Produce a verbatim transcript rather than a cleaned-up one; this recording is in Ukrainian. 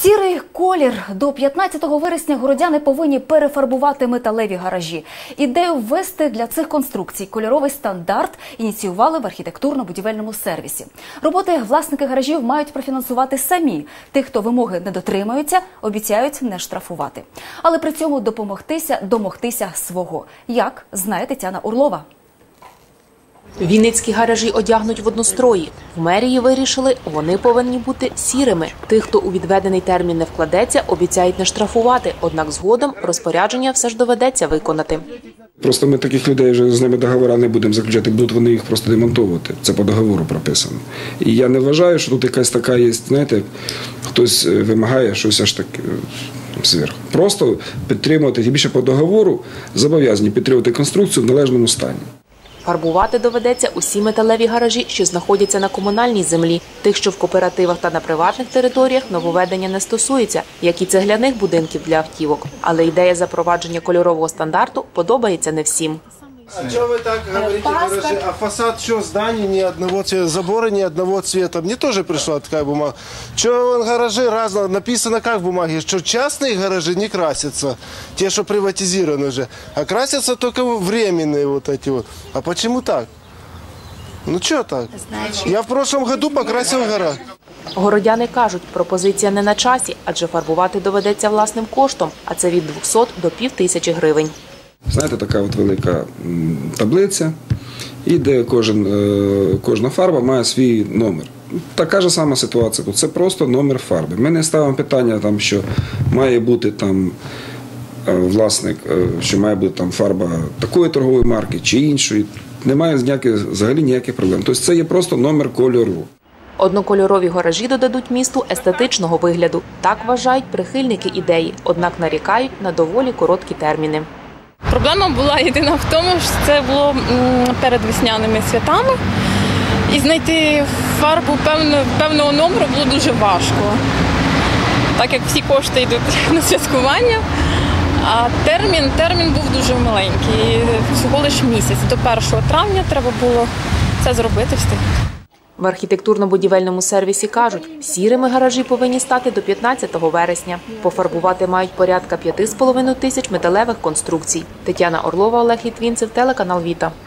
Сірий колір. До п'ятнадцятого вересня городяни повинні перефарбувати металеві гаражі. Ідею ввести для цих конструкцій кольоровий стандарт ініціювали в архітектурно-будівельному сервісі. Роботи власники гаражів мають профінансувати самі. Тих, хто вимоги не дотримуються, обіцяють не штрафувати. Але при цьому допомогтися, домогтися свого. Як, знає Тетяна Орлова. Вінницькі гаражі одягнуть в однострої. В мерії вирішили, вони повинні бути сірими. Тих, хто у відведений термін не вкладеться, обіцяють не штрафувати. Однак згодом розпорядження все ж доведеться виконати. Просто ми таких людей вже з ними договори не будемо заключати, будуть вони їх просто демонтувати. Це по договору прописано. І я не вважаю, що тут якась така є, знаєте, хтось вимагає щось аж таке зверху. Просто підтримувати, і більше по договору зобов'язані підтримувати конструкцію в належному стані. Фарбувати доведеться усі металеві гаражі, що знаходяться на комунальній землі. Тих, що в кооперативах та на приватних територіях, нововведення не стосується, як і цегляних будинків для автівок. Але ідея запровадження кольорового стандарту подобається не всім. А что вы так говорите, гаражи? А фасад что, зданий ни одного цвета, заборы ни одного цвета? Мне тоже пришла такая бумага. Что гаражи разные, написано как в бумаге, что частные гаражи не красятся, те, что приватизированы же, а красятся только временные вот эти вот. А почему так? Ну что так? Я в прошлом году покрасил гараж. Городяни кажуть, пропозиція не на часі, адже фарбувати доведеться власним коштом, а це від двохсот до півтисячі гривень. Знаєте, така от велика таблиця, і де кожен, кожна фарба має свій номер. Така ж сама ситуація тут. Це просто номер фарби. Ми не ставимо питання, там, що має бути там власник, що має бути там фарба такої торгової марки чи іншої. Немає ніяких, взагалі ніяких проблем. Тобто це є просто номер кольору. Однокольорові гаражі додадуть місту естетичного вигляду. Так вважають прихильники ідеї, однак нарікають на доволі короткі терміни. Проблема була єдина в тому, що це було перед весняними святами. І знайти фарбу певно, певного номеру було дуже важко, так як всі кошти йдуть на святкування. А термін, термін був дуже маленький, всього лише місяць. До першого травня треба було це зробити, встигнути. В архітектурно-будівельному сервісі кажуть, сірими гаражі повинні стати до п'ятнадцятого вересня. Пофарбувати мають порядка п'яти з половиною тисяч металевих конструкцій. Тетяна Орлова, Олег Літвінцев, телеканал Віта.